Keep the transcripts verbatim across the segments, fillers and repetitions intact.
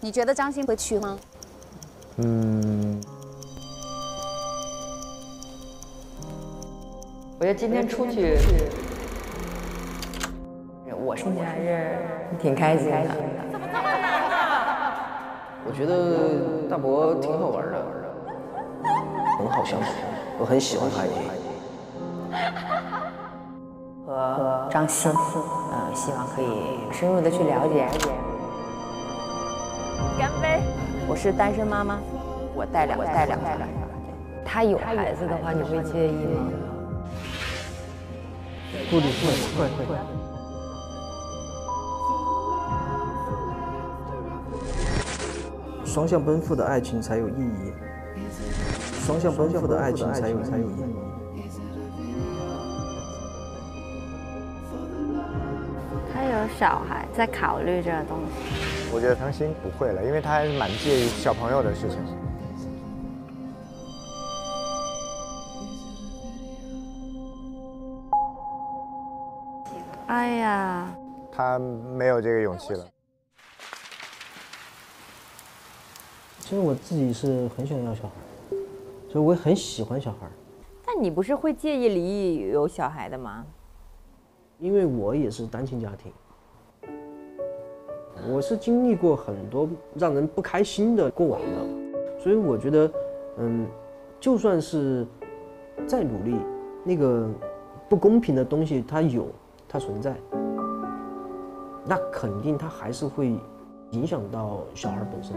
你觉得张欣会去吗？ 嗯， 我觉得今天出去，我心情还是挺开心的。 我觉得大伯挺好玩的，很好相处，我很喜欢他也。 和张欣，呃，希望可以深入的去了解。干杯！我是单身妈妈，我带两，我带两个。他有孩子的话，你会介意吗？ 顾虑会会会。双向奔赴的爱情才有意义，双向奔赴的爱情才有才有意义。 他有小孩，在考虑这个东西。 我觉得张欣不会了，因为他还是蛮介意小朋友的事情。 哎呀， 他没有这个勇气了。 其实我自己是很想要小孩，所以我也很喜欢小孩。 但你不是会介意离异有小孩的吗？ 因为我也是单亲家庭，我是经历过很多让人不开心的过往的，所以我觉得，嗯，就算是再努力，那个不公平的东西它有，它存在，那肯定它还是会影响到小孩本身。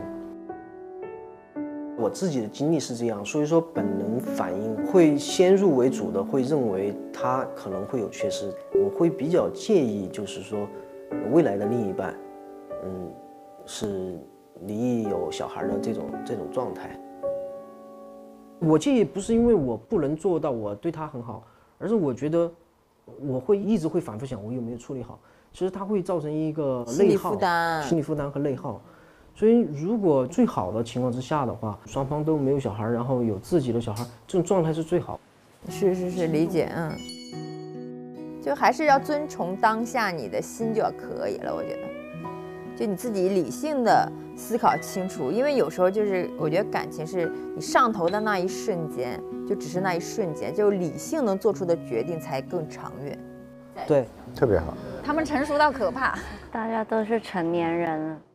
我自己的经历是这样，所以说本能反应会先入为主的会认为他可能会有缺失，我会比较介意，就是说未来的另一半，嗯，是离异有小孩的这种这种状态。我介意不是因为我不能做到我对他很好，而是我觉得我会一直会反复想我有没有处理好，其实它会造成一个内耗、 心理负担、 心理负担和内耗。所以，如果最好的情况之下的话，双方都没有小孩，然后有自己的小孩，这种状态是最好。 是是是，理解，嗯，就还是要遵从当下你的心就要可以了。我觉得，就你自己理性的思考清楚，因为有时候就是我觉得感情是你上头的那一瞬间，就只是那一瞬间，就理性能做出的决定才更长远。 对， 特别好。 他们成熟到可怕。 大家都是成年人了。